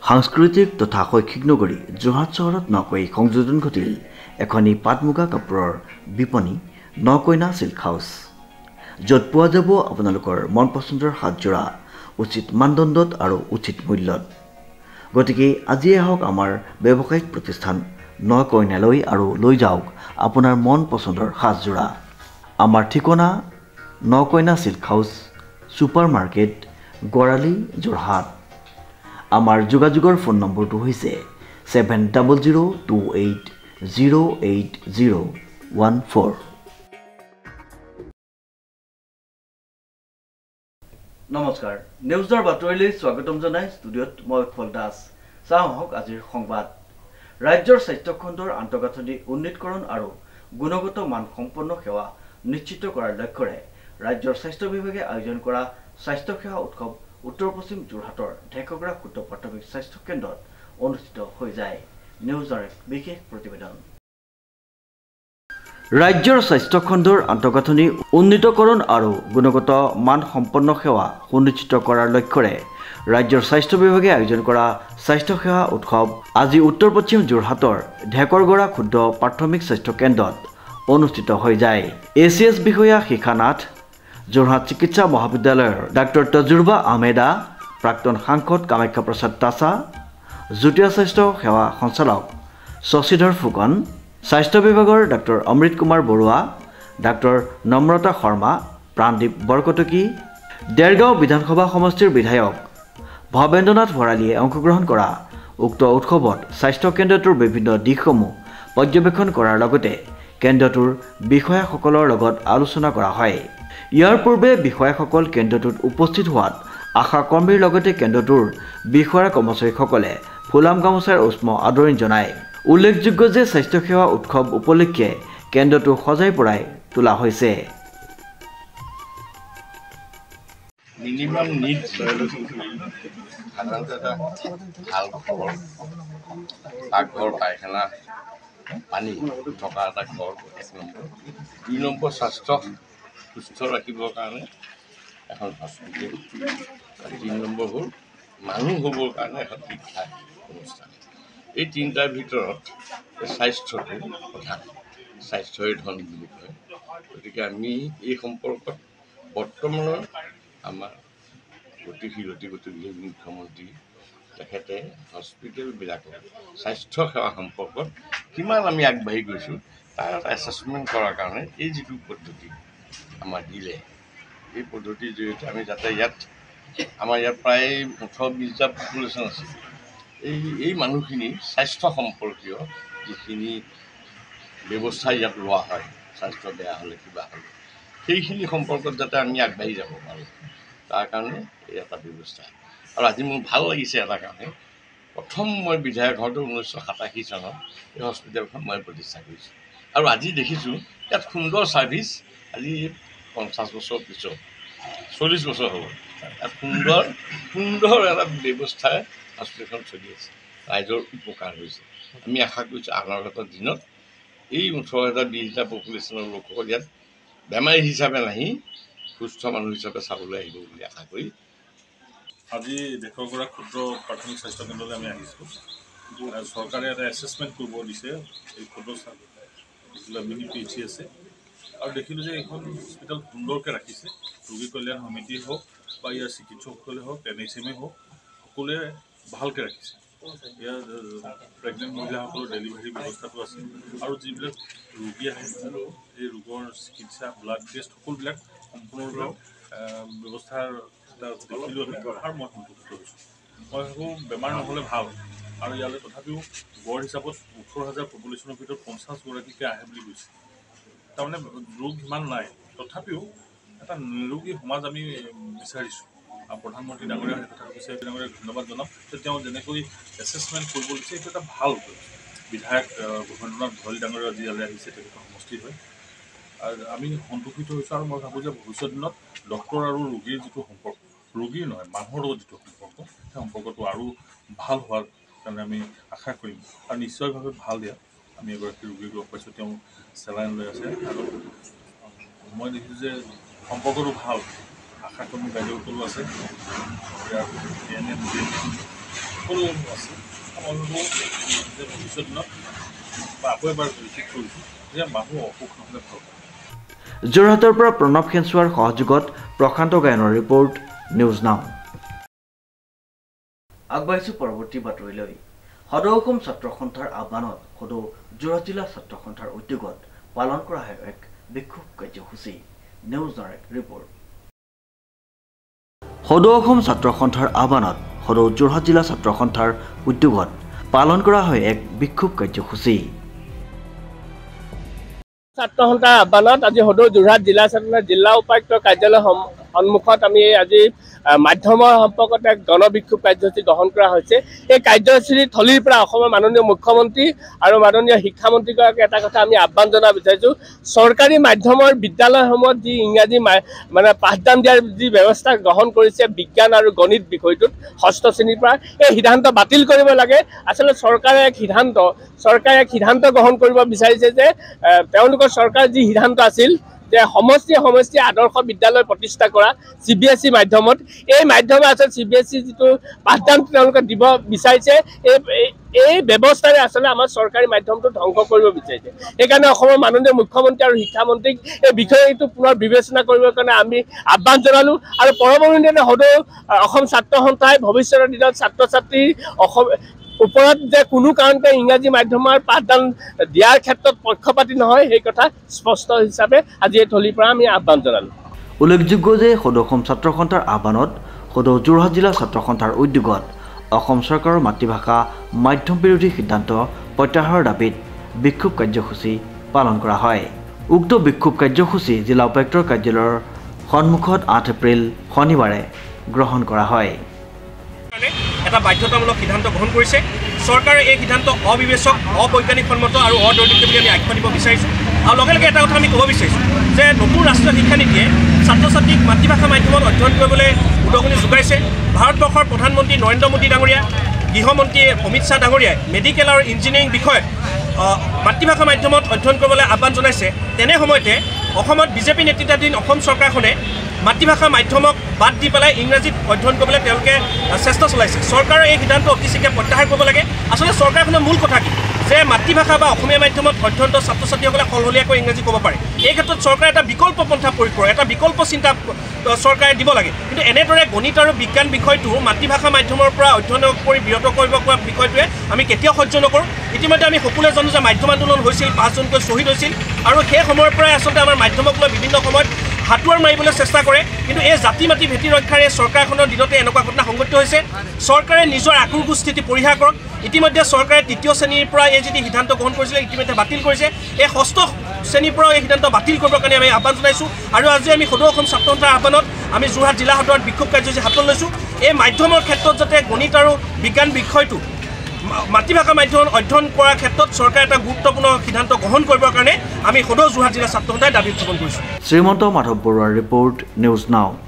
সাংস্কৃতিক তথা শৈক্ষিক নগৰী যোৰহাট চহৰত নকৈ সংযোজন ঘটিল এখনি পাট-মুগা কাপোৰৰ বিপণী নকইনা চিল্ক হাউচ য'ত পোৱা যাব আপোনালোকৰ মন পছন্দৰ হাতজোৰা উচিত মানদণ্ডত আৰু উচিত মূল্যত গতিকে আজি আহক আমাৰ ব্যৱসায়িক প্ৰতিষ্ঠান নকইনালৈ আৰু লৈ যাওক আপোনাৰ মন পছন্দৰ হাতজোৰা আমাৰ ঠিকনা নকইনা silk house super market Garali Jorhat আমাৰ যোগাযোগৰ ফোন নম্বৰটো হৈছে 7002808014 নমস্কাৰ নিউজৰ বাতৰিলৈ স্বাগতম জনাই ষ্টুডিঅ'ত মই উৎপল দাস চাওক আজিৰ সংবাদ ৰাজ্যৰ স্বাস্থ্য খণ্ডৰ আন্তঃগাঁথনি উন্নীতকৰণ আৰু গুণগত মান সম্পন্ন সেৱা নিশ্চিত কৰাৰ লক্ষ্যৰে ৰাজ্যৰ স্বাস্থ্য বিভাগে আয়োজন কৰা স্বাস্থ্য সেৱা উৎসৱ উত্তৰ পশ্চিম যোৰহাটৰ ঢেকগৰা ক্ষুদ্ৰ প্ৰাথমিক স্বাস্থ্য কেন্দ্ৰত অনুষ্ঠিত হৈ যায় নিউজৰ এক বিশেষ প্ৰতিবেদন ৰাজ্যৰ স্বাস্থ্য খণ্ডৰ আন্তঃগাঁথনি উন্নীতকৰণ আৰু গুণগত মান সম্পন্ন সেৱা সুনিশ্চিত কৰাৰ লক্ষ্যৰে ৰাজ্যৰ স্বাস্থ্য বিভাগে আয়োজন কৰা স্বাস্থ্য সেৱা উৎসৱ আজি উত্তৰ পশ্চিম যোৰহাটৰ ঢেকৰগৰা ক্ষুদ্ৰ প্ৰাথমিক স্বাস্থ্য কেন্দ্ৰত অনুষ্ঠিত হৈ যায় এচিএছ বিষয়া শিখানাথ যোৰহাট চিকিৎসা মহাবিদ্যালয়ৰ ডাক্তৰ তজুৰবা আহমেদা প্ৰাক্তন সাংসদ কামাখ্যা প্ৰসাদ তাছা যুটীয়া স্বাস্থ্য সেৱা সঞ্চালক শশীধৰ ফুকন স্বাস্থ্য বিভাগৰ ডাক্তৰ অমৃত কুমাৰ বৰুৱা ডাক্তৰ নম্ৰতা শৰ্মা প্ৰাণদীপ বৰকটকী দেৰগাঁও বিধানসভা সমষ্টিৰ বিধায়ক ভৱেন্দ্ৰনাথ ভৰালীয়ে অংশগ্ৰহণ কৰা উক্ত উৎসৱত স্বাস্থ্য কেন্দ্ৰটোৰ বিভিন্ন দিশসমূহ পৰ্যবেক্ষণ কৰাৰ লগতে কেন্দ্ৰটোৰ বিষয়াসকলৰ লগত আলোচনা কৰা হয় ইয়াৰ পূৰ্বে বিষয়াসকল কেন্দ্ৰটোত উপস্থিত হোৱাত আশা কৰ্মীৰ লগতে কেন্দ্ৰটোৰ বিষয়া কৰ্মচাৰীসকলে ফুলাম গামোচাৰ উষ্ম আদৰণি জনায় উল্লেখযোগ্য যে স্বাস্থ্য সেৱা উৎসৱ উপলক্ষে কেন্দ্ৰটো সজাই পৰাই তোলা হৈছে মিনিমাম নিড সাধাৰণতে এটা ভাল ঘৰ পাকঘৰ পায়খানা পানী থকা এটা ঘৰ 1 নম্বৰ 2 নম্বৰ স্বাস্থ্য সুস্থ ৰাখিবৰ কাৰণে এখন হস্পিটেল 3 নম্বৰ হ'ল মানুহ হ'বৰ কাৰণে এখন শিক্ষা অনুষ্ঠান এই তিনিটাৰ ভিতৰত স্বাস্থ্যটো প্ৰধান স্বাস্থ্যই ধন বুলি কয় গতিকে আমি এই সম্পৰ্কত বৰ্তমানৰ আমাৰ গতিশীল মুখ্যমন্ত্ৰী তেখেতে হস্পিটেলবিলাকৰ স্বাস্থ্য সেৱা সম্পৰ্কত কিমান আমি আগবাঢ়ি গৈছোঁ তাৰ এটা এছেছমেণ্ট কৰাৰ কাৰণে এই যিটো পদ্ধতি আমাৰ দিলে এই পদ্ধতিৰ জৰিয়তে আমি যাতে আমাৰ ইয়াত প্ৰায় 18-20টা পপুলেশ্যন আছে এই মানুহখিনি স্বাস্থ্য সম্পৰ্কীয় যিখিনি ব্যৱস্থা ইয়াত লোৱা হয় স্বাস্থ্য বেয়া হ'লে কিবা হ'লে সেইখিনি সম্পৰ্কত যাতে আমি আগবাঢ়ি যাব পাৰোঁ তাৰ কাৰণে এই এটা ব্যৱস্থা আৰু আজি মোৰ ভাল লাগিছে এটা কাৰণে প্ৰথম মই বিধায়ক হওঁতে 1987 চনত এই হস্পিটেলখন মই প্ৰতিষ্ঠা কৰিছোঁ আৰু আজি দেখিছোঁ ইয়াত সুন্দৰ ছাৰ্ভিচ আজি 50 বছৰ পিছত 40 বছৰ হ'ব ইয়াত সুন্দৰ এটা ব্যৱস্থাৰে হস্পিটেলখন চলি আছে ৰাইজৰ উপকাৰ হৈছে আমি আশা কৰিছোঁ অনাগত দিনত এই 18,000-20টা পপুলেশ্যনৰ লোকসকল ইয়াত বেমাৰী হিচাপে নাহি সুস্থ মানুহ হিচাপে চাবলৈ আহিব বুলি আশা কৰি আজি ঢেকৰগৰা ক্ষুদ্ৰ প্ৰাথমিক স্বাস্থ্য কেন্দ্ৰলৈ আমি আহিছোঁ চৰকাৰে এটা এছেছমেণ্ট কৰিব দিছে এই ক্ষুদ্ৰ মিনি PHC আছে আৰু দেখিলোঁ যে এইখন হস্পিটেল সুন্দৰকৈ ৰাখিছে ৰোগী কল্যাণ সমিতিয়ে হওক বা ইয়াৰ চিকিৎসকসকলে হওক NHMে হওক সকলোৱে ভালকৈ ৰাখিছে ইয়াৰ প্ৰেগনেণ্ট মহিলাসকলৰ ডেলিভাৰী ব্যৱস্থাটো আছে আৰু যিবিলাক ৰোগী আহে এই ৰোগৰ চিকিৎসা ব্লাড টেষ্ট সকলোবিলাক সম্পূৰ্ণৰূপে ব্যৱস্থাৰ এটা দেখিলোঁ আমি আৰু মই সন্তুষ্ট হৈছোঁ মই ভাবোঁ বেমাৰ নহ'লে ভাল আৰু ইয়ালৈ তথাপিও গড় হিচাপত 18,000 পপুলেশ্যনৰ ভিতৰত 50গৰাকীকৈ আহে বুলি কৈছে তাৰমানে ৰোগ সিমান নাই তথাপিও এটা নিৰোগী সমাজ আমি বিচাৰিছোঁ আৰু প্ৰধানমন্ত্ৰী ডাঙৰীয়া সেই কথা কৈছে ডাঙৰীয়াক ধন্যবাদ জনাম যে তেওঁ যেনেকৈ এছেছমেণ্ট কৰিব দিছে এইটো এটা ভাল বিধায়ক ভৱেন্দ্ৰনাথ ভৰালী ডাঙৰীয়া যি ইয়ালৈ আহিছে তেখেতৰ সমষ্টিত হয় আৰু আমি সন্তোষিত হৈছোঁ আৰু মই ভাবোঁ যে ভৱিষ্যত দিনত ডক্তৰ আৰু ৰোগীৰ যিটো সম্পৰ্ক ৰোগীৰ নহয় মানুহৰ লগত যিটো সম্পৰ্ক সেই সম্পৰ্কটো আৰু ভাল হোৱাৰ কাৰণে আমি আশা কৰিম আৰু নিশ্চয়ভাৱে ভাল দিয়া আমি এগৰাকী ৰোগীক লগ পাইছোঁ তেওঁ চেলাইন লৈ আছে আৰু মই দেখিছোঁ যে সম্পৰ্কটো ভাল আশা কৰ্মী বাইদেউসকলো আছে ইয়াৰ ANM সকলো আছে সকলোবোৰ যে ভৱিষ্যত দিনত বা আকৌ এবাৰ ঠিক কৰিছোঁ যে মানুহ অসুখ নহ'লে ভাল পায়। যোৰহাটৰ পৰা প্ৰণৱ খেঞ্চুৱাৰ সহযোগত প্ৰশান্ত গায়নৰ ৰিপৰ্ট নিউজ নাও। আগবাঢ়িছোঁ পৰৱৰ্তী বাতৰিলৈ। সদৌ অসম ছাত্ৰ সন্থাৰ আহ্বানত সদৌ যোৰহাট জিলা ছাত্ৰ সন্থাৰ উদ্যোগত পালন কৰা হয় এক বিক্ষোভ কাৰ্যসূচী। নিউজ নাওৰ এক ৰিপৰ্ট। সদৌ অসম ছাত্ৰ সন্থাৰ আহ্বানত সদৌ যোৰহাট জিলা ছাত্ৰ সন্থাৰ উদ্যোগত পালন কৰা হয় এক বিক্ষোভ কাৰ্যসূচী। ছাত্ৰ সন্থাৰ আহ্বানত আজি সদৌ যোৰহাট জিলা ছাত্ৰ জিলা উপায়ুক্ত কাৰ্যালয় সন্মুখত আমি আজি মাধ্যমৰ সম্পৰ্কত এক গণবিক্ষোভ কাৰ্যসূচী গ্ৰহণ কৰা হৈছে। এই কাৰ্যসূচীৰ থলীৰ পৰা অসমৰ মাননীয় মুখ্যমন্ত্ৰী আৰু মাননীয় শিক্ষামন্ত্ৰীগৰাকীক এটা কথা আমি আহ্বান জনাব বিচাৰিছোঁ। চৰকাৰী মাধ্যমৰ বিদ্যালয়সমূহত যি ইংৰাজী মানে পাঠদান দিয়াৰ যি ব্যৱস্থা গ্ৰহণ কৰিছে বিজ্ঞান আৰু গণিত বিষয়টোত ষষ্ঠ শ্ৰেণীৰ পৰা, এই সিদ্ধান্ত বাতিল কৰিব লাগে। আচলতে চৰকাৰে এক সিদ্ধান্ত গ্ৰহণ কৰিব বিচাৰিছে যে তেওঁলোকৰ চৰকাৰৰ যি সিদ্ধান্ত আছিল যে সমষ্টি আদৰ্শ বিদ্যালয় প্ৰতিষ্ঠা কৰা CBSE মাধ্যমত, এই মাধ্যমে আচলতে CBSE যিটো পাঠদান তেওঁলোকে দিব বিচাৰিছে, এই ব্যৱস্থাৰে আচলতে আমাৰ চৰকাৰী মাধ্যমটো ধ্বংস কৰিব বিচাৰিছে। সেইকাৰণে অসমৰ মাননীয় মুখ্যমন্ত্ৰী আৰু শিক্ষামন্ত্ৰীক এই বিষয়টো পুনৰ বিবেচনা কৰিবৰ কাৰণে আমি আহ্বান জনালোঁ। আৰু পৰৱৰ্তী দিনত সদৌ অসম ছাত্ৰ সন্থাই ভৱিষ্যতৰ দিনত ছাত্ৰ ছাত্ৰীৰ ওপৰত যে কোনো কাৰণতে ইংৰাজী মাধ্যমৰ পাঠদান দিয়াৰ ক্ষেত্ৰত পক্ষপাতী নহয়, সেই কথা স্পষ্ট হিচাপে আজি এই থলীৰ পৰা আমি আহ্বান জনালোঁ। উল্লেখযোগ্য যে সদৌ অসম ছাত্ৰ সন্থাৰ আহ্বানত সদৌ যোৰহাট জিলা ছাত্ৰ সন্থাৰ উদ্যোগত অসম চৰকাৰৰ মাতৃভাষা মাধ্যম বিৰোধী সিদ্ধান্ত প্ৰত্যাহাৰৰ দাবীত বিক্ষোভ কাৰ্যসূচী পালন কৰা হয়। উক্ত বিক্ষোভ কাৰ্যসূচী জিলা উপায়ুক্তৰ কাৰ্যালয়ৰ সন্মুখত 8 এপ্ৰিল শনিবাৰে গ্ৰহণ কৰা হয়। এটা বাধ্যতামূলক সিদ্ধান্ত গ্ৰহণ কৰিছে। চৰকাৰে এই সিদ্ধান্ত অবিবেচক, অবৈজ্ঞানিকসন্মত আৰু অদৈৰ্ঘ্য বুলি আমি আখ্যা দিব বিচাৰিছোঁ। আৰু লগে লগে এটা কথা আমি ক'ব বিচাৰিছোঁ যে নতুন ৰাষ্ট্ৰীয় শিক্ষানীতিয়ে ছাত্ৰ ছাত্ৰীক মাতৃভাষা মাধ্যমত অধ্যয়ন কৰিবলৈ উদগনি যোগাইছে। ভাৰতবৰ্ষৰ প্ৰধানমন্ত্ৰী নৰেন্দ্ৰ মোদী ডাঙৰীয়া, গৃহমন্ত্ৰী অমিত শ্বাহ ডাঙৰীয়াই মেডিকেল আৰু ইঞ্জিনিয়াৰিং বিষয়ত মাতৃভাষা মাধ্যমত অধ্যয়ন কৰিবলৈ আহ্বান জনাইছে। তেনে সময়তে অসমত বিজেপি নেতৃত্বাধীন অসম চৰকাৰখনে মাতৃভাষা মাধ্যমক বাদ দি পেলাই ইংৰাজীত অধ্যয়ন কৰিবলৈ তেওঁলোকে চেষ্টা চলাইছে। চৰকাৰৰ এই সিদ্ধান্ত অতি শীঘ্ৰে প্ৰত্যাহাৰ কৰিব লাগে। আচলতে চৰকাৰখনৰ মূল কথা কি যে মাতৃভাষা বা অসমীয়া মাধ্যমত অধ্যয়নৰত ছাত্ৰ ছাত্ৰীসকলে সলসলীয়াকৈ ইংৰাজী ক'ব পাৰে। এই ক্ষেত্ৰত চৰকাৰে এটা বিকল্প পন্থা প্ৰয়োগ কৰে, এটা বিকল্প চিন্তা চৰকাৰে দিব লাগে। কিন্তু এনেদৰে গণিত আৰু বিজ্ঞান বিষয়টো মাতৃভাষা মাধ্যমৰ পৰা অধ্যয়ন কৰি বিৰত কৰিব পৰা বিষয়টোৱে আমি কেতিয়াও সহ্য নকৰোঁ। ইতিমধ্যে আমি সকলোৱে জানো যে মাধ্যম আন্দোলন হৈছিল, 5 জনকৈ শ্বহীদ হৈছিল, আৰু সেই সময়ৰ পৰাই আচলতে আমাৰ মাধ্যমক লৈ বিভিন্ন সময়ত হাতুৱাৰ মাৰিবলৈ চেষ্টা কৰে। কিন্তু এই জাতি মাতি ভেটি ৰক্ষাৰে চৰকাৰখনৰ দিনতে এনেকুৱা ঘটনা সংঘটিত হৈছে। চৰকাৰে নিজৰ আক্ৰোশ স্থিতি পৰিহাৰ কৰক। ইতিমধ্যে চৰকাৰে 3য় শ্ৰেণীৰ পৰা এই যি সিদ্ধান্ত গ্ৰহণ কৰিছিলে ইতিমধ্যে বাতিল কৰিছে। এই 6ষ্ঠ শ্ৰেণীৰ পৰাও এই সিদ্ধান্ত বাতিল কৰিবৰ কাৰণে আমি আহ্বান জনাইছোঁ। আৰু আজি আমি সদৌ অসম ছাত্ৰ সন্থাৰ আহ্বানত আমি যোৰহাট জিলা সদৰত বিক্ষোভ কাৰ্যসূচী হাতত লৈছোঁ। এই মাধ্যমৰ ক্ষেত্ৰত যাতে গণিত আৰু বিজ্ঞান বিষয়টো মাতৃভাষা মাধ্যমত অধ্যয়ন কৰাৰ ক্ষেত্ৰত চৰকাৰে এটা গুৰুত্বপূৰ্ণ সিদ্ধান্ত গ্ৰহণ কৰিবৰ কাৰণে আমি সদৌ যোৰহাট জিলা ছাত্ৰ সন্থাই দাবী উত্থাপন কৰিছোঁ। শ্ৰীমন্ত মাধৱ বৰুৱাৰ ৰিপৰ্ট নিউজ নাও।